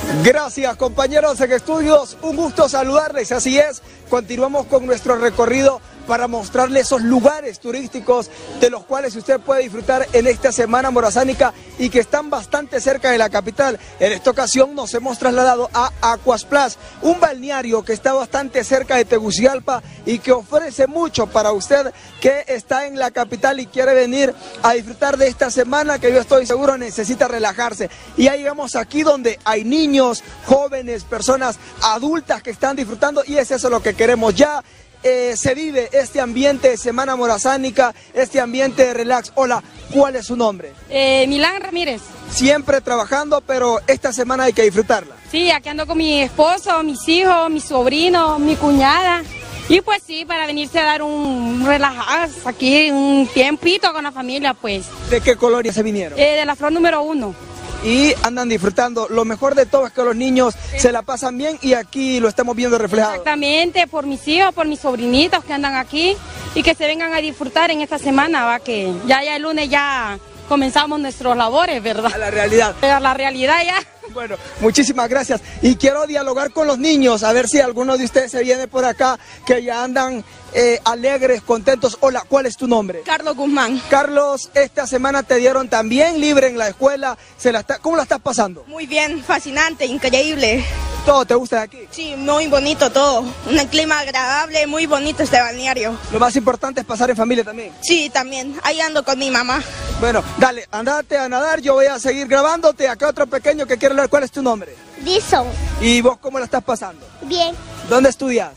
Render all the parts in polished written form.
Gracias, compañeros en estudios, un gusto saludarles, así es, continuamos con nuestro recorrido para mostrarles esos lugares turísticos de los cuales usted puede disfrutar en esta Semana Morazánica y que están bastante cerca de la capital. En esta ocasión nos hemos trasladado a Aquasplash, un balneario que está bastante cerca de Tegucigalpa y que ofrece mucho para usted que está en la capital y quiere venir a disfrutar de esta semana que yo estoy seguro necesita relajarse. Y ya llegamos aquí donde hay niños, jóvenes, personas adultas que están disfrutando y es eso lo que queremos ya. Se vive este ambiente de Semana Morazánica, este ambiente de relax. Hola, ¿cuál es su nombre? Milán Ramírez. Siempre trabajando, pero esta semana hay que disfrutarla. Sí, aquí ando con mi esposo, mis hijos, mi sobrino, mi cuñada. Y pues sí, para venirse a dar un relajar aquí, un tiempito con la familia, pues. ¿De qué colonia se vinieron? De la Flor número 1. Y andan disfrutando. Lo mejor de todo es que los niños se la pasan bien y aquí lo estamos viendo reflejado. Exactamente, por mis hijos, por mis sobrinitos que andan aquí y que se vengan a disfrutar en esta semana, va, que ya el lunes ya comenzamos nuestros labores, ¿verdad? A la realidad. A la realidad ya. Bueno, muchísimas gracias. Y quiero dialogar con los niños, a ver si alguno de ustedes se viene por acá, que ya andan alegres, contentos. Hola, ¿cuál es tu nombre? Carlos Guzmán. Carlos, esta semana te dieron también libre en la escuela. ¿Cómo la estás pasando? Muy bien, fascinante, increíble. ¿Todo te gusta de aquí? Sí, muy bonito todo. Un clima agradable, muy bonito este balneario. Lo más importante es pasar en familia también. Sí, también. Ahí ando con mi mamá. Bueno, dale, andate a nadar, yo voy a seguir grabándote. Acá otro pequeño que quiere hablar. ¿Cuál es tu nombre? Dison. ¿Y vos cómo la estás pasando? Bien. ¿Dónde estudias?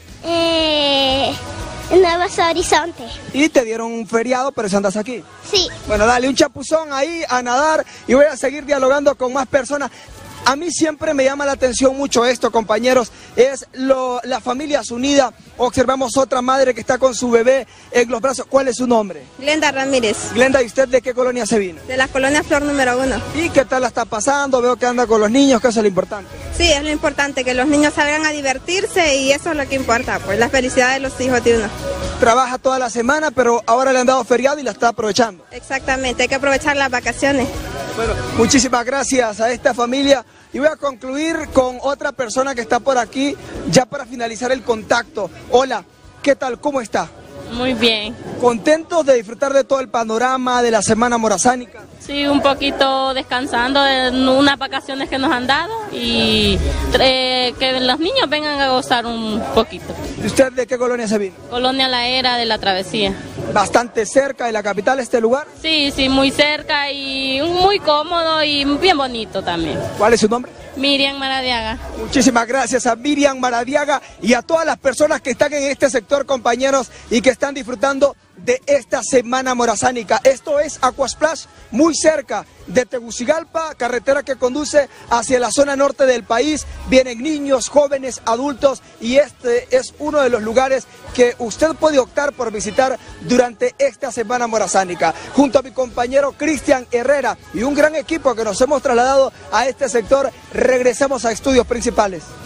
En Nuevo Horizonte. Y te dieron un feriado, pero si andas aquí. Sí. Bueno, dale un chapuzón ahí a nadar y voy a seguir dialogando con más personas. A mí siempre me llama la atención mucho esto, compañeros, es las familias unidas. Observamos otra madre que está con su bebé en los brazos. ¿Cuál es su nombre? Glenda Ramírez. Glenda, ¿y usted de qué colonia se vino? De la colonia Flor número 1. ¿Y qué tal la está pasando? Veo que anda con los niños, que eso es lo importante. Sí, es lo importante, que los niños salgan a divertirse y eso es lo que importa, pues la felicidad de los hijos de uno. Trabaja toda la semana, pero ahora le han dado feriado y la está aprovechando. Exactamente, hay que aprovechar las vacaciones. Bueno, muchísimas gracias a esta familia. Y voy a concluir con otra persona que está por aquí, ya para finalizar el contacto. Hola, ¿qué tal? ¿Cómo está? Muy bien. ¿Contentos de disfrutar de todo el panorama de la Semana Morazánica? Sí, un poquito descansando de unas vacaciones que nos han dado y que los niños vengan a gozar un poquito. ¿Y usted de qué colonia se vino? Colonia La Era de la Travesía. ¿Bastante cerca de la capital este lugar? Sí, sí, muy cerca y muy cómodo y bien bonito también. ¿Cuál es su nombre? Miriam Maradiaga. Muchísimas gracias a Miriam Maradiaga y a todas las personas que están en este sector, compañeros, y que están disfrutando de esta Semana Morazánica. Esto es Aquasplash, muy cerca de Tegucigalpa, carretera que conduce hacia la zona norte del país. Vienen niños, jóvenes, adultos y este es uno de los lugares que usted puede optar por visitar durante esta Semana Morazánica. Junto a mi compañero Cristian Herrera y un gran equipo que nos hemos trasladado a este sector, regresamos a estudios principales.